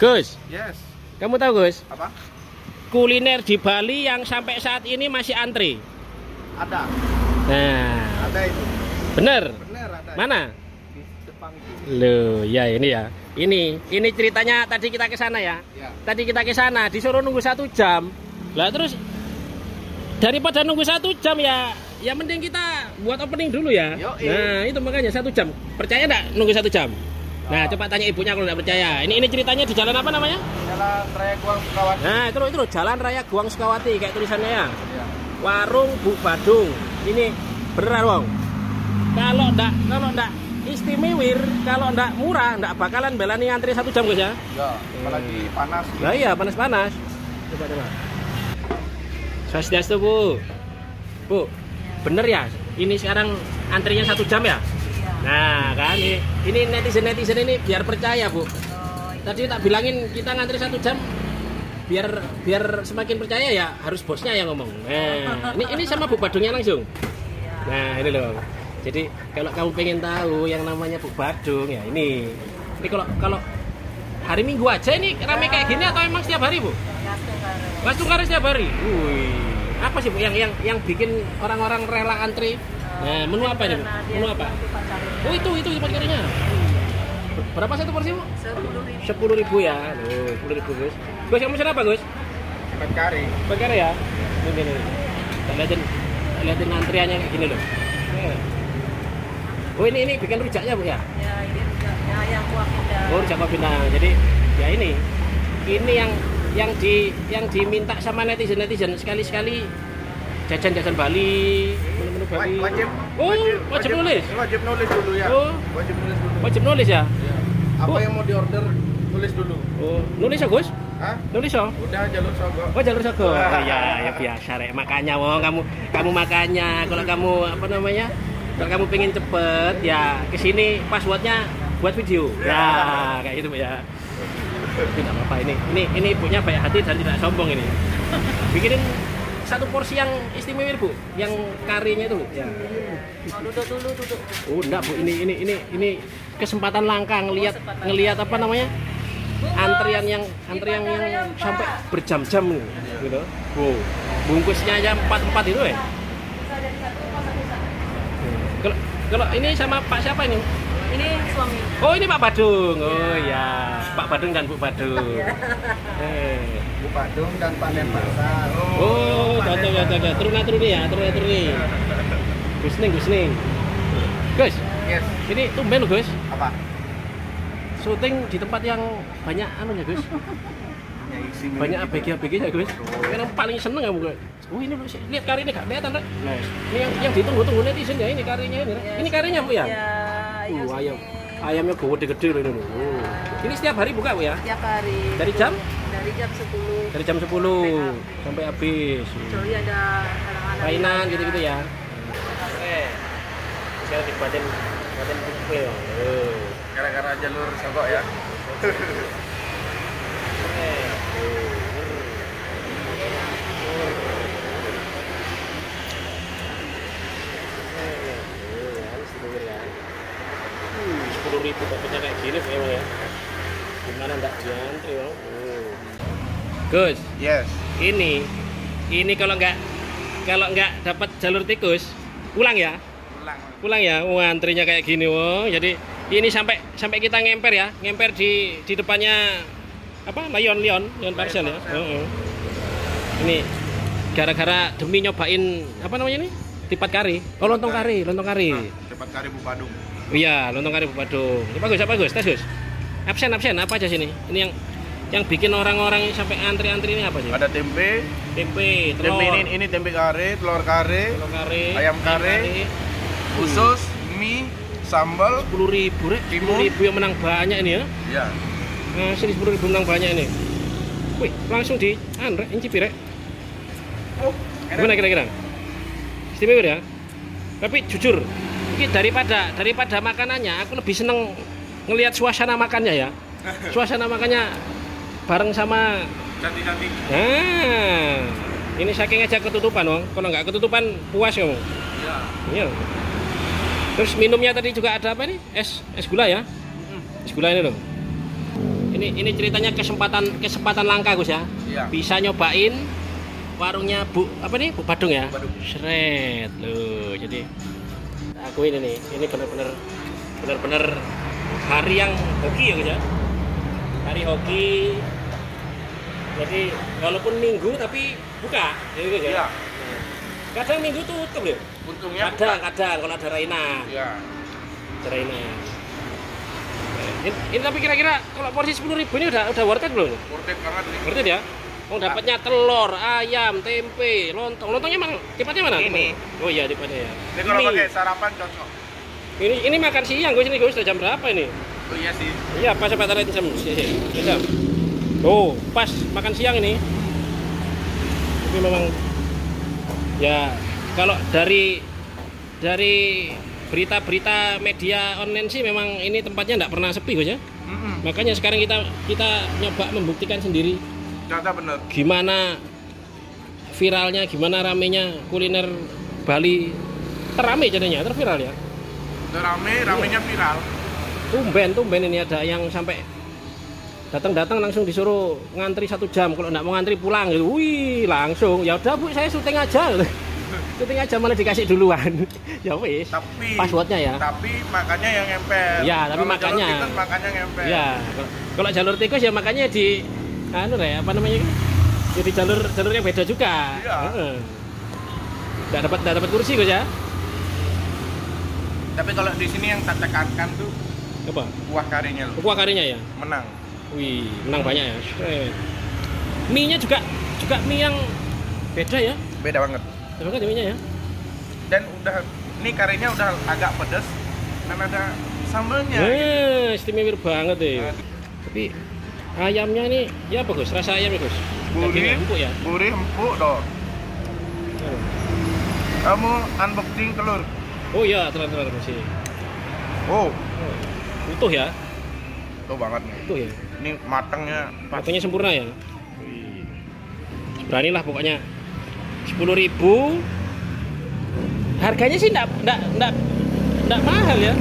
Gus, Yes. kamu tahu Gus? Apa? Kuliner di Bali yang sampai saat ini masih antri. Ada. Nah, Ada itu. bener. Bener ada. Mana? Di Jepang itu. Loh, ya ini ya. Ini ceritanya tadi kita ke sana ya. Ya. Tadi kita ke sana disuruh nunggu 1 jam. Lah terus daripada nunggu 1 jam ya mending kita buat opening dulu ya. Yoi. Nah, itu makanya 1 jam. Percaya enggak nunggu 1 jam? Nah, coba tanya ibunya kalau enggak percaya. Ini ceritanya di jalan apa namanya? Jalan Raya Guang Sukawati. Nah, itu loh Jalan Raya Guang Sukawati kayak tulisannya ya. Ya. Warung Bu Badung. Ini beneran, Wong. Kalau enggak istimewir, kalau enggak murah, enggak bakalan belani antri 1 jam, Guys ya. Ya, apalagi panas. Nah iya, panas-panas. Coba. Swastiastu, Bu. Bu, bener ya? Ini sekarang antrinya 1 jam ya? Nah, kan ini netizen ini biar percaya, Bu. Tadi tak bilangin kita ngantri 1 jam biar semakin percaya ya harus bosnya yang ngomong. Nah, ini sama Bu Badungnya langsung. Nah, ini loh. Jadi kalau kamu pengen tahu yang namanya Bu Badung ya ini kalau hari Minggu aja ini ramai kayak gini atau emang setiap hari, Bu? Mas Tungkar setiap hari. Wih. Apa sih, Bu, yang bikin orang-orang rela antri? Nah, menu apa ini, Bu? Menu apa? Oh, itu tempat karinya. Berapa satu porsi, Bu? 10.000 ya. Loh, 10.000, Gus. Gus, kamu pesan apa, Gus? Ikan kari. Ikan kari ya. Ini. Lihatin antriannya kayak gini loh. Oh, ini bikin rujaknya, Bu ya? Ya, ini rujaknya ayam kuah pindang. Oh, rujak kuah pindang. Jadi ya ini yang diminta sama netizen sekali-sekali jajan Bali, menu-menu Bali. Wajib nulis. Wajib nulis dulu ya. Oh. Wajib nulis dulu. Wajib nulis ya. Ya. Apa Oh. yang mau diorder tulis dulu. Oh, nulis ya, Gus? Hah? Nulis ya? Udah jalur Sogo. Oh, jalur Sogo. Oh, ya biasa rek. Makanya wong kamu makanya kalau kamu apa namanya? Kalau kamu pengen cepet ya kesini passwordnya buat video. Ya, kayak gitu ya. Tidak apa-apa ini punya baik hati dan tidak sombong ini. Bikinin 1 porsi yang istimewa, Bu, yang karinya itu. Ya. Mau duduk dulu. Oh, enggak, Bu. Ini kesempatan langka ngelihat apa namanya? Antrian yang sampai berjam-jam gitu. Oh, bungkusnya aja 4 itu ya. Kalau ini sama Pak siapa ini? Ini suami. Oh, ini Pak Badung. Oh ya, Pak Badung dan Bu Badung. Bu Badung dan Pak Denpasar. Oh, cocok. Turun-turun ya. Gus Ning. Gus, Yes. ini tumben loh, Gus. Apa? Syuting di tempat yang banyak anunya, Gus. Ya, isi Banyak gitu. ABG-nya, Gus. Yang paling seneng kamu, Gus. Oh, ini lihat kari ini gak kelihatan, Rek. Ini yang ditunggu-tunggu netizen ya, ini karinya ini, Rek. Ini karinya, Bu ya? Ya, Ayamnya gede ini loh. Oh. Ini setiap hari buka, Bu ya? Setiap hari. Dari jam? Dari jam 10. Dari jam 10 sampai habis. Kecuali ada anak-anak. Mainan gitu-gitu ya. Sekarang dibuatin pupil. Gara-gara jalur Sogo ya. Rp10.000 dapetnya kayak gini emang ya. Gimana enggak diantri, Bang? Gus, Yes. ini kalau enggak dapat jalur tikus, pulang ya. Pulang ya. Wah, antrinya kayak gini, wong. Jadi ini sampai kita ngemper ya. Ngemper di depannya apa? Lion Parcel ya. Ini gara-gara demi nyobain apa namanya ini? Tipat kari. Oh, lontong kari. Cepat kari Bu Badung. Iya, lontong kari Bu Badung. Ini bagus, tes Gus. Absen apa aja sini? Ini yang bikin orang-orang sampai antri-antri ini apa sih? Ada tempe, telur. tempe ini tempe kare, telur kare, ayam kare, usus, mie, sambal. 10.000, Rek. 10.000 yang menang banyak ini ya. Ya. Nah, 10.000 menang banyak ini. Wih, langsung di Rek, incipi, Rek. Oh, Gimana kira-kira? Istimewa ya? Tapi jujur, ini daripada makanannya, aku lebih seneng ngelihat suasana makannya ya. Suasana makannya bareng sama cantik-cantik. Nah, ini saking aja ketutupan, Wong. Kalau nggak ketutupan puas kamu. Iya. Terus minumnya tadi juga ada apa nih? Es gula ya? Es gula ini loh. Ini ceritanya kesempatan langka Gus ya. Iya. Bisa nyobain warungnya Bu apa nih? Bu Badung ya? Badung. Sret loh. Jadi aku ini nih, ini bener-bener hari yang hoki ya Gus ya. Hari hoki. Jadi walaupun minggu tapi buka, ya Gus ya. Iya. Kadang minggu tutup ya. Untungnya Kadang kalau ada Raina. Iya. Ada Raina. Ini tapi kira-kira kalau porsi 10.000 ini udah worth it belum? Worth it banget nih. Worth it ya? Oh dapatnya telur, ayam, tempe, lontong. Lontongnya emang tipenya mana? Ini. Oh iya tipenya ya. Ini kalau pakai sarapan cocok. Ini makan siang Gus, ini Gus sudah jam berapa ini? Oh iya sih. Iya pas sampai tadi jam. Oh pas makan siang ini. Tapi memang ya kalau dari berita-berita media online sih memang ini tempatnya nggak pernah sepi Gus ya. Makanya sekarang kita nyoba membuktikan sendiri. Ternyata bener. Gimana viralnya, gimana ramenya kuliner Bali. Terame jadinya, terviral ya. Ramenya viral. Tumben ini ada yang sampai datang langsung disuruh ngantri 1 jam. Kalau nggak mau ngantri pulang gitu. Wih langsung. Ya udah Bu, saya syuting aja. Syuting aja malah dikasih duluan. Ya wis. Tapi passwordnya ya. Tapi makannya yang nempel. Ya, tapi kalau makannya. jalur tikus makannya nempel. Ya, kalau jalur tikus ya makanya di apa namanya? Ya di jalur yang beda juga. Iya. Nggak dapat kursi Gus ya. Tapi kalau di sini yang tak tekankan tuh Apa? kuah karinya loh. Kuah karinya ya. Menang. Wih, menang banyak ya. Mie-nya juga mie yang beda ya. Beda banget. Beda banget mie-nya ya. Dan udah ini karinya udah agak pedas dan ada sambelnya. Istimewa banget ya. Tapi ayamnya ini ya apa Gus? Rasa ayamnya Gus? Dagingnya empuk ya. Gurih empuk dong. Kamu unboxing telur. Oh iya, telur masih. Oh, Utuh ya. tuh banget nih. Utuh ya. Ini matangnya pas. Matangnya sempurna ya. Beranilah pokoknya. 10.000. Harganya sih enggak mahal ya.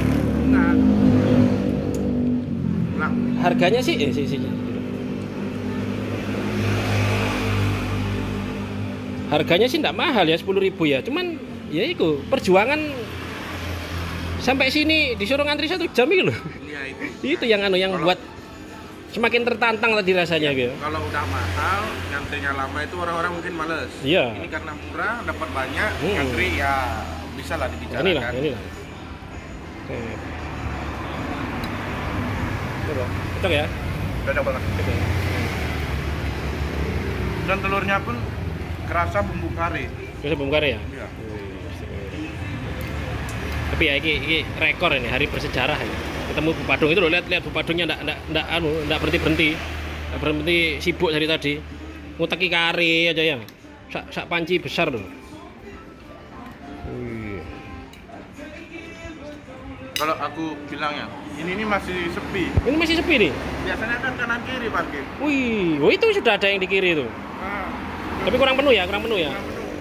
Nah, Harganya sih Harganya sih enggak mahal ya 10.000 ya. Cuman ya itu perjuangan sampai sini disuruh ngantri 1 jam itu loh. iya itu. Itu yang buat semakin tertantang tadi rasanya gitu. Kalau udah mahal, ngantrinya lama itu orang-orang mungkin males. Iya. Ini karena murah, dapat banyak, ngantri ya bisa lah dibicarakan. Inilah. Oke. Coba, cocok ya? Cocok banget. Oke. Dan telurnya pun kerasa bumbu kari. Bisa bumbu kari ya? Iya. Tapi ya ini rekor ini, hari bersejarah ya. Ketemu Bu Badung itu loh, lihat Bu Badungnya enggak berhenti sibuk dari tadi. Nguteki kari aja ya. Sak panci besar loh. Kalau aku bilangnya, ini masih sepi. Ini masih sepi nih. Biasanya kan kanan kiri parkir. Wih, itu sudah ada yang di kiri tuh. Nah, Tapi kurang penuh ya. Iya.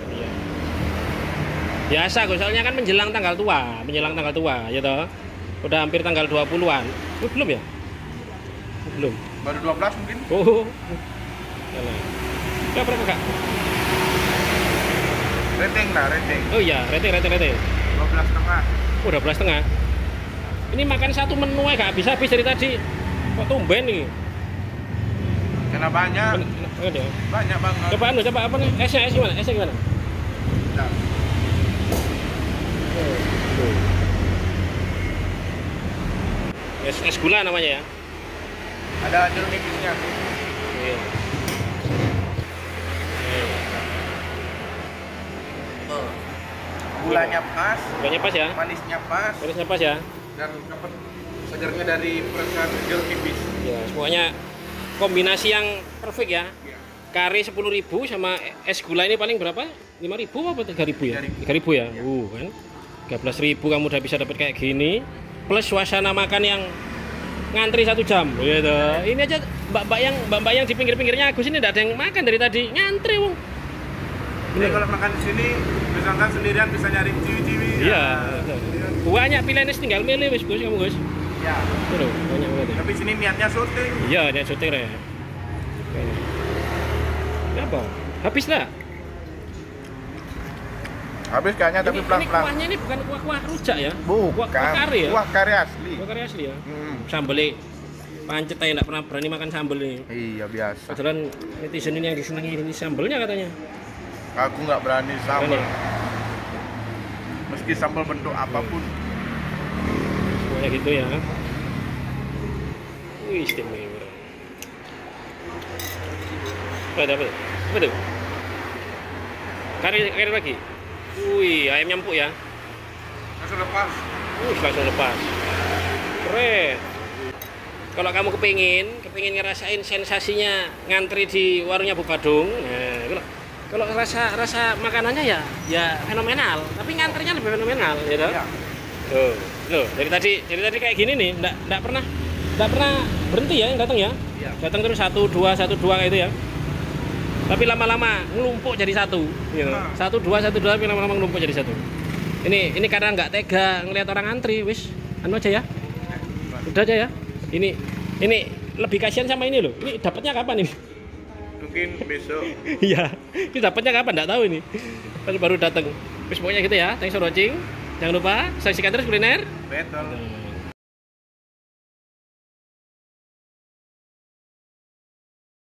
Biasa kok, soalnya kan menjelang tanggal tua, ya toh. Udah hampir tanggal 20-an. Belum ya? Belum. baru 12 mungkin. Oh. Ya berapa Kak? Rating. Oh iya, rating. 12,5. Oh, udah 12,5. Ini makan satu menu aja gak habis dari tadi. Kok tumben nih? Karena banyak. Banget ya. Banyak banget. Coba apa nih? Esnya gimana? Nah, Es gula namanya ya. ada jeruk nipisnya. Iya. Gulanya pas, Gulanya pas ya. manisnya pas, Manisnya pas ya. dan dapat segarnya dari peresan jeruk nipis. Ya, semuanya kombinasi yang perfect ya. Ya. Kari 10.000 sama es gula ini paling berapa? 5.000 apa 3.000 ya? 3.000 ya. Kan. 13.000 kamu udah bisa dapat kayak gini. Plus suasana makan yang ngantri 1 jam gitu. Ini aja mbak-mbak yang di pinggir-pinggirnya Agus ini enggak ada yang makan dari tadi. Ngantri, Wong. Jadi kalau makan di sini, misalkan sendirian bisa nyari ciwi-ciwi. Iya. Banyak pilihannya tinggal milih wis Gus kamu Gus. Ya. Itu loh, banyak banget ya. Tapi sini niatnya syuting. Iya, dia syuting ya. Ini apa? Habis lah. Habis kayaknya tapi Ini pelan-pelan. kuahnya ini bukan kuah rujak ya? Bukan. Kuah kari ya? Kuah kari asli. Kuah kari asli ya? Hmm. Sambelnya pancet aja nggak pernah berani makan sambel nih. Iya biasa. Padahal netizen ini yang disenangi ini sambelnya katanya. Aku nggak berani sambal. Berani. Meski sambal bentuk apapun. Semuanya gitu ya. Wih, istimewa. Apa tuh? Kari lagi. Wih, ayam nyampuk ya. Langsung lepas. Langsung lepas. Keren. Kalau kamu kepingin ngerasain sensasinya ngantri di warungnya Bu Badung, nah, kalau rasa makanannya ya fenomenal, tapi ngantrinya lebih fenomenal, ya toh? Iya. Loh, dari tadi kayak gini nih, enggak pernah berhenti ya yang datang ya. Iya. Datang terus 1 2 kayak itu ya. Tapi lama-lama ngelumpuk jadi satu, gitu. 1 2 tapi lama-lama ngelumpuk jadi satu. Ini karena nggak tega ngelihat orang antri, wis anu aja ya. Udah aja ya. Ini lebih kasihan sama ini loh. Ini dapatnya kapan ini? Mungkin besok. Iya. Ini dapatnya kapan? Nggak tahu ini. Baru datang. Wis pokoknya gitu ya. Thanks for watching. Jangan lupa saksikan terus kuliner. Betul.